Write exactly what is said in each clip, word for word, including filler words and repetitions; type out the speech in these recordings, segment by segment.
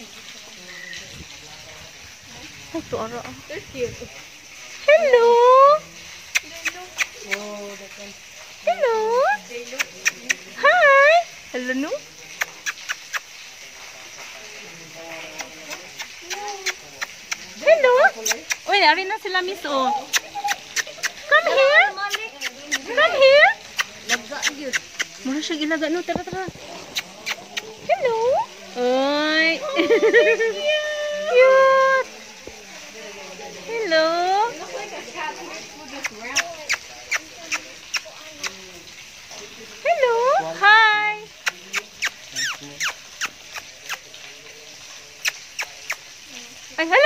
Ay, ito ara. They're cute. Hello! Oh, that one. Hello! Hi! Hello, no? Hello! Uy, nari na sila, miss, oh. Come here! Come here! Lagga yun. Mura siyang ilaga, no? Tara, tara. Hello! Uy! Cute! Hello! Hello! Hi! Ay, hala!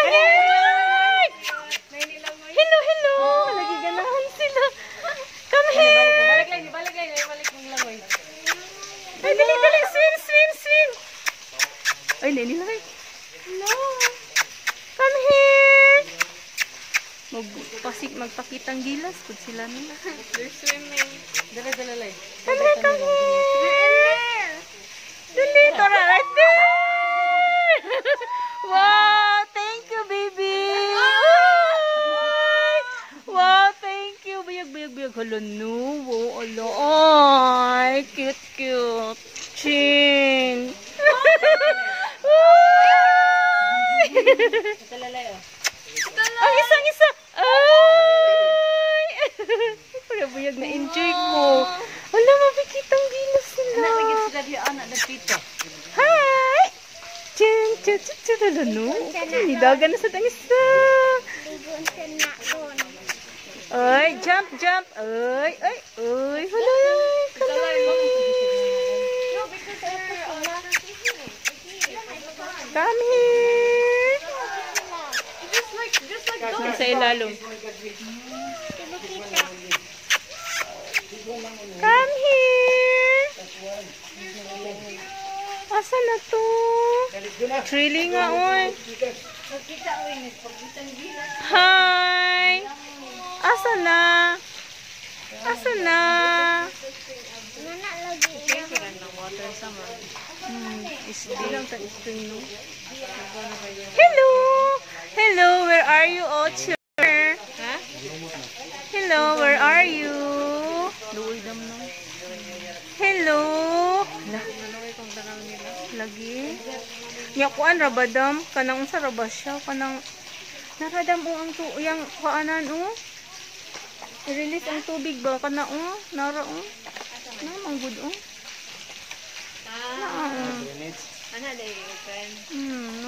Hello, hello! Lagi ganahan sila. Come here! Balik lang, balik lang, balik ng langoy. Ay, dali, dali! Swim, swim, swim! Ay, nini lang. No! Come here! Magpasik, magpakitang gilas kung sila nila. They're swimming. Dala, dala, lay. Come here, come here! Dali, tara, right there! Wow! Thank you, baby! Wow, thank you! Biyag, biyag, biyag. Hala, no. Wow, ala. Ay, cute, cute. Chin! Dala, lay, oh. Ang isang isa! Ay! Para buyag na enjoy ko. Wala, mabikitang gilas sila. Anak, lagi sila di anak na tito. Hi! Chin, chin, chin, chin, ano, no? Nidagan na sa tangisa. Ay, jump, jump. Ay, ay, ay. Wala, come Come here. Just like, just like Sa ilalong. Come here. Asa na to? Thrilling nga, oy. Hi. Asa na? Asa na? Hmm, isdi lang sa spring, no? Hello! Hello, where are you, Oiter? ha? Hello, where are you? Luoy dam no. Hello. Lagi. Nya kuan rabadam kanang unsa ra ba siya kanang naradam mo ang tu yang kuanan o. I-release ang tubig ba kana o nara o. Na manggud o. Ah. Ana day open. Hmm, no.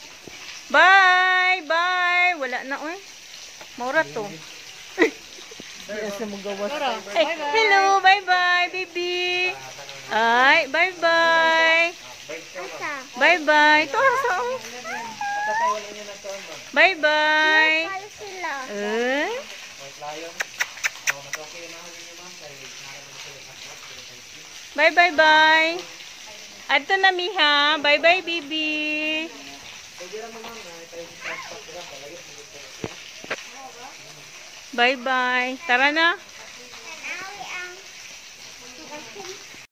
Bye, bye. Wala na oy. Maura to. Yes, mo gawas. Ay, hello, bye-bye, baby. Ay, bye-bye. Bye-bye. Ito, asa, oh. Bye-bye. Eh? Bye-bye-bye. Adto na, Miha. Bye-bye, baby. Bye-bye. Tara na.